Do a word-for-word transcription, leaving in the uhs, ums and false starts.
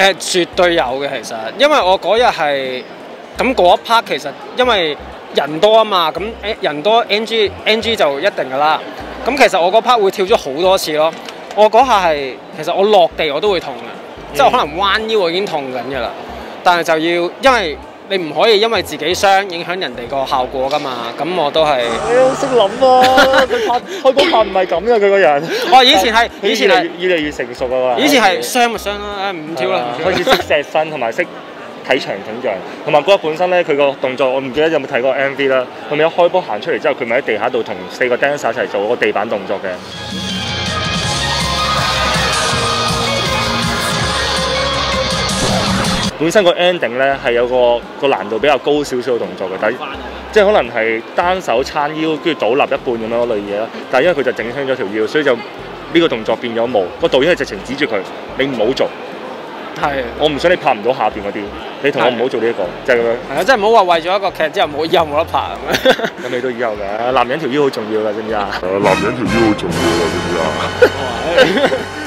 誒絕對有嘅，其實，因為我嗰日係咁嗰一 part 其實因為人多啊嘛，咁人多 N G N G 就一定噶啦。咁其實我嗰 part 會跳咗好多次咯。我嗰下係其實我落地我都會痛嘅，嗯、即係我可能彎腰我已經痛緊㗎啦。但係就要因為你唔可以因為自己傷影響人哋個效果㗎嘛。咁我都係。 你好識諗啊！佢拍開波拍唔係咁嘅，佢個人。 我以前係以前係越嚟越成熟啊嘛。 以前係傷咪傷啦，唔跳啦。 開始識錫身同埋識睇長景象，同埋嗰日本身咧佢個動作，我唔記得有冇睇過 M V 啦。佢咪一開波行出嚟之後，佢咪喺地下度同四個 dancer 一齊做個地板動作嘅。本身個 ending 咧係有個個難度比較高少少嘅動作嘅，但即係可能係單手撐腰跟住倒立一半咁樣嗰類嘢啦。但係因為佢就整傷咗條腰，所以就呢個動作變咗冇。個導演係直情指住佢，你唔好做。係，我唔想你拍唔到下邊嗰啲，你同我唔好做呢一個，就係咁樣。係啊，即係唔好話為咗一個劇之後冇以後冇得拍咁樣。咁你都以後嘅，男人條腰好重要㗎，知唔知啊？男人條腰好重要㗎，知唔知啊？